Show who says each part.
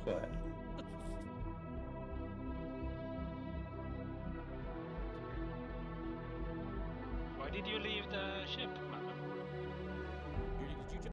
Speaker 1: Go ahead.
Speaker 2: Why did you leave the ship, man?